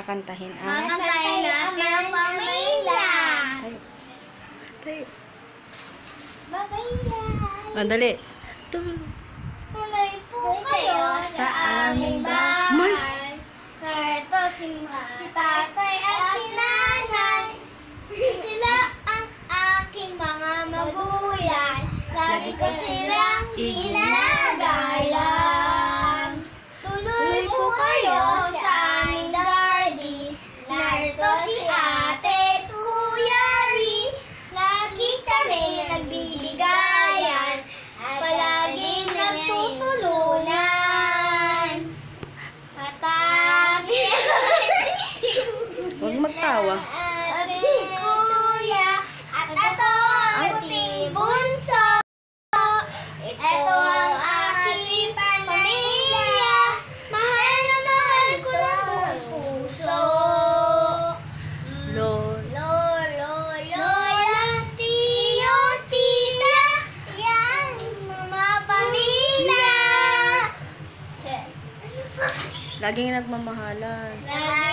kakantahin ang... Kakantahin natin ang pamilya. Tayo. Pamilya. Dali. Tuloy po kayo sa aming bahay. Mas! Narito si tatay at si nanay. Sila ang aking mga magulang. Lagi ko silang ginagalang. Tuloy po kayo sa aming daddy. Narito si ate at kuya Riz. Lagi kami nagbibigayan. Palaging nagtutulunan. Patabi. Huwag magtawa. Ate kuya at ito ang ating bunso. Ito ang aking pamilya. Mahal na mahal ko ng puso. Lola, tiyo, tita, yan, mga pamilya. Laging nagmamahalan. Lagi